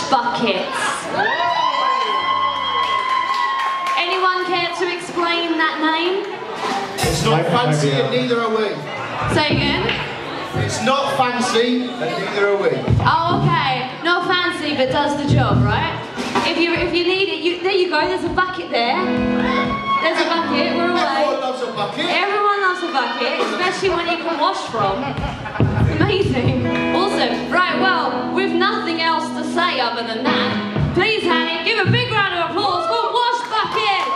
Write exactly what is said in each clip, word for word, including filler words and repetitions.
buckets. Anyone care to explain that name? It's not fancy and neither are we. Say again? It's not fancy and neither are we. Oh, okay. Not fancy, but does the job, right? If you if you need it, you, there you go. There's a bucket there. There's a bucket. We're away. Everyone loves a bucket. Everyone loves a bucket, especially when you can wash from. Amazing. Awesome. Right. Well, with nothing else to say other than that, please, Hanny, give a big round of applause for Wash Buckets.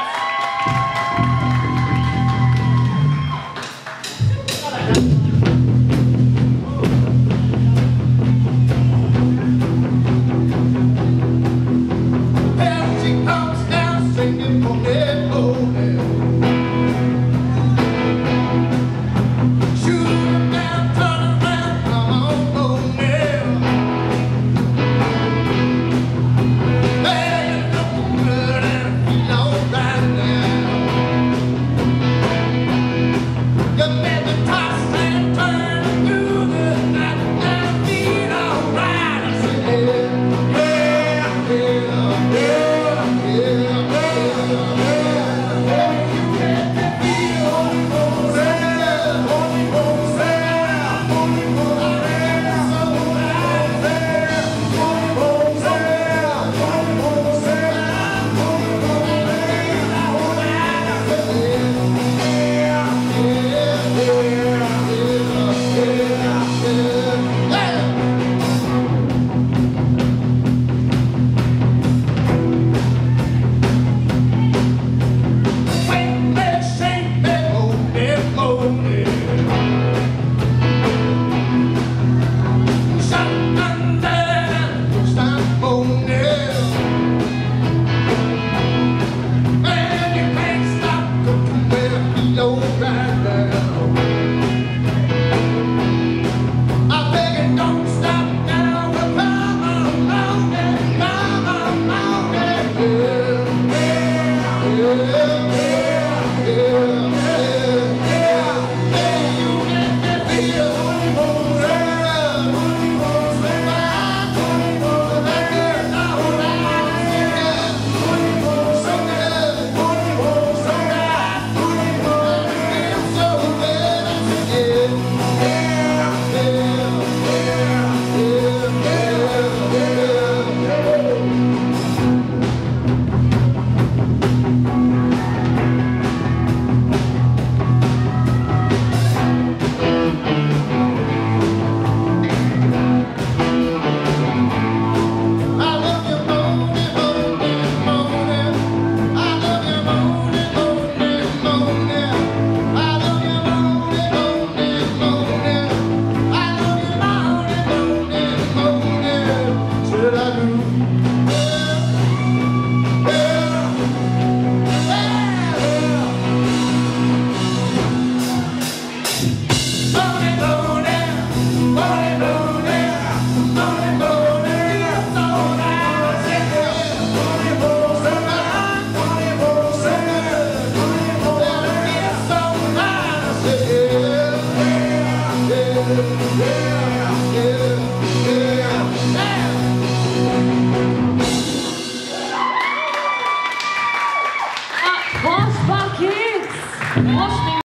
Right there.